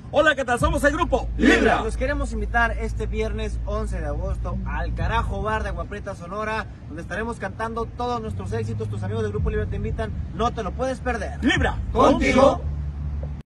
Hola, ¿qué tal? Somos el grupo Libra. Los queremos invitar este viernes 11 de agosto al Carajo Bar de Agua Prieta, Sonora, donde estaremos cantando todos nuestros éxitos. Tus amigos del grupo Libra te invitan, no te lo puedes perder. Libra, contigo.